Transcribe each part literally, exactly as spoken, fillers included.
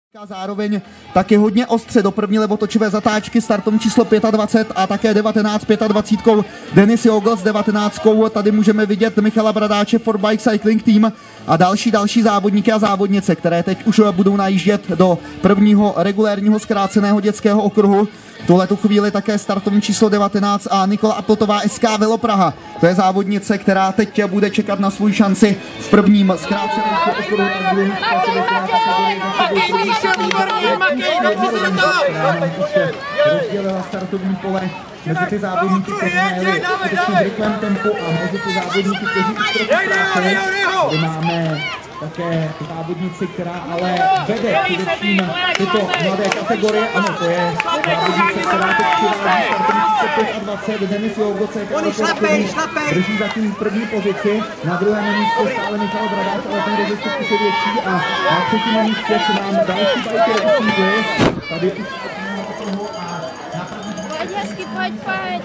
Zároveň taky hodně ostře do první levotočivé zatáčky startovní číslo dvacet pět a také devatenáct dvacet pět Denis Jogl s devatenáctkou. Tady můžeme vidět Michala Bradáče Ford Bike Cycling Team a další další závodníky a závodnice, které teď už budou najíždět do prvního regulérního zkráceného dětského okruhu. V tuhletu chvíli také startovní číslo devatenáct a Nikola Aplotová S K Velo Praha. To je závodnice, která teď bude čekat na svůj šanci v prvním zkráceném okruhu. Rozdělila startovní pole mezi ty závodníky, kteří najeli skutečně v rychlém tempu a mezi ty závodníky, kteří už trochu ztráceli. Tady máme také závodnici, která ale vede především tyto mladé kategorie. Ano, to je závodnice, která teď přivádí startovní dvacet pět Denis Jogl, drží zatím první pozici. Na druhém místě stále Michal Bradáč, ale ten rozestup už je větší a na třetím místě se nám další bajky rozsídly. Tady už toho a na první pojď, hezky, pojď, pojď.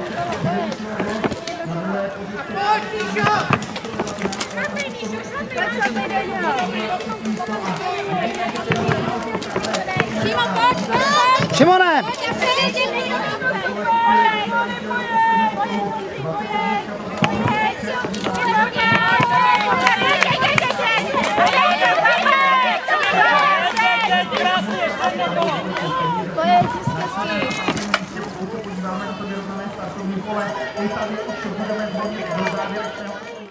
Šimone! Podíváme na to vyrovnané startovní pole. Tady už budeme do závěrečného